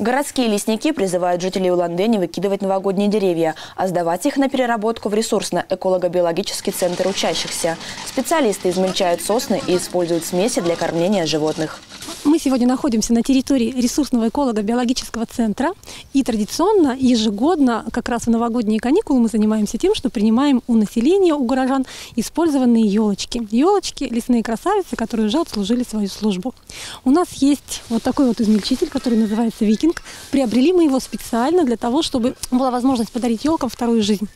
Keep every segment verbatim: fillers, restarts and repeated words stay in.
Городские лесники призывают жителей Улан-Удэ не выкидывать новогодние деревья, а сдавать их на переработку в ресурсно-эколого-биологический центр учащихся. Специалисты измельчают сосны и используют смеси для кормления животных. Мы сегодня находимся на территории ресурсного эколого-биологического центра. И традиционно, ежегодно, как раз в новогодние каникулы, мы занимаемся тем, что принимаем у населения, у горожан использованные елочки. Елочки – лесные красавицы, которые уже отслужили свою службу. У нас есть вот такой вот измельчитель, который называется «Викинг». Приобрели мы его специально для того, чтобы была возможность подарить елкам вторую жизнь.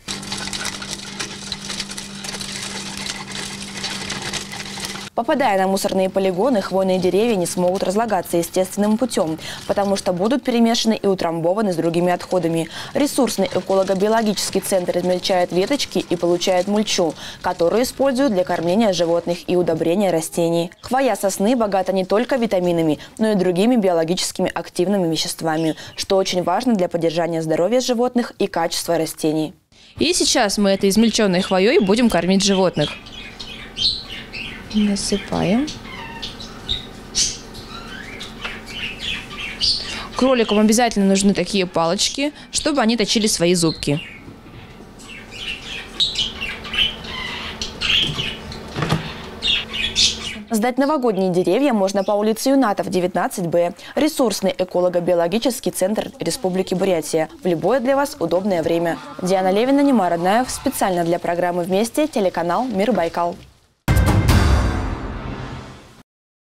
Попадая на мусорные полигоны, хвойные деревья не смогут разлагаться естественным путем, потому что будут перемешаны и утрамбованы с другими отходами. Ресурсный эколого-биологический центр измельчает веточки и получает мульчу, которую используют для кормления животных и удобрения растений. Хвоя сосны богата не только витаминами, но и другими биологическими активными веществами, что очень важно для поддержания здоровья животных и качества растений. И сейчас мы этой измельченной хвоей будем кормить животных. Насыпаем. Кроликам обязательно нужны такие палочки, чтобы они точили свои зубки. Сдать новогодние деревья можно по улице Юнатов, девятнадцать Б. Ресурсный эколого-биологический центр Республики Бурятия. В любое для вас удобное время. Диана Левина, Немар Аднаев. Специально для программы «Вместе» телеканал «Мир Байкал».